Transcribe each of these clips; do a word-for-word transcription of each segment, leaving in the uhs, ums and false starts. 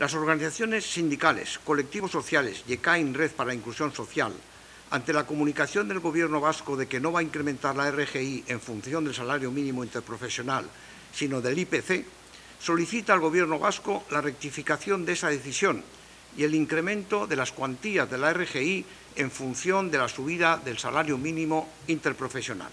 Las organizaciones sindicales, colectivos sociales y E C A IN Red para la Inclusión Social, ante la comunicación del Gobierno vasco de que no va a incrementar la R G I en función del salario mínimo interprofesional, sino del I P C, solicita al Gobierno vasco la rectificación de esa decisión y el incremento de las cuantías de la R G I en función de la subida del salario mínimo interprofesional.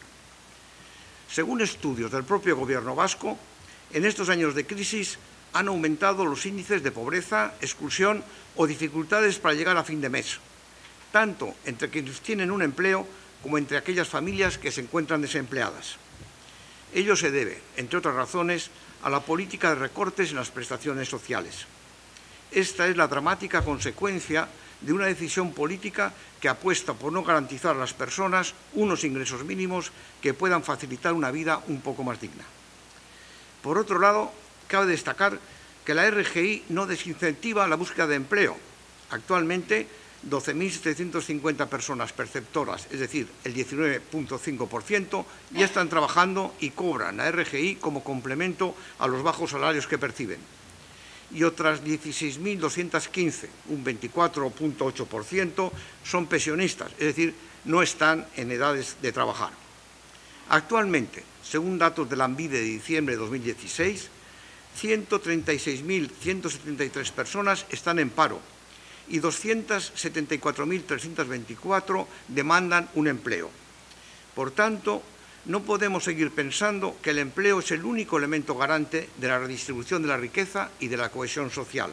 Según estudios del propio Gobierno vasco, en estos años de crisis han aumentado los índices de pobreza, exclusión o dificultades para llegar a fin de mes, tanto entre quienes tienen un empleo como entre aquellas familias que se encuentran desempleadas. Ello se debe, entre otras razones, a la política de recortes en las prestaciones sociales. Esta es la dramática consecuencia de una decisión política que apuesta por no garantizar a las personas unos ingresos mínimos que puedan facilitar una vida un poco más digna. Por otro lado, cabe destacar que la R G I no desincentiva la búsqueda de empleo. Actualmente, doce mil setecientas cincuenta personas perceptoras, es decir, el diecinueve coma cinco por ciento, ya están trabajando y cobran la R G I como complemento a los bajos salarios que perciben. Y otras dieciséis mil doscientas quince, un veinticuatro coma ocho por ciento, son pensionistas, es decir, no están en edades de trabajar. Actualmente, según datos de Lanbide de diciembre de dos mil dieciséis, ciento treinta y seis mil ciento setenta y tres personas están en paro y doscientas setenta y cuatro mil trescientas veinticuatro demandan un empleo. Por tanto, no podemos seguir pensando que el empleo es el único elemento garante de la redistribución de la riqueza y de la cohesión social.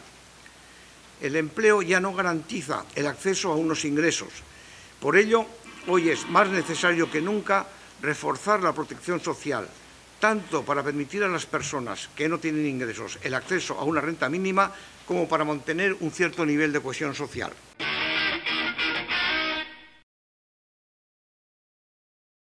El empleo ya no garantiza el acceso a unos ingresos. Por ello, hoy es más necesario que nunca reforzar la protección social, tanto para permitir a las personas que no tienen ingresos el acceso a una renta mínima, como para mantener un cierto nivel de cohesión social.